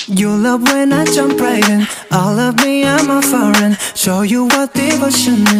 You love when I jump right in. All of me, I'm a foreign. Show you what devotion is.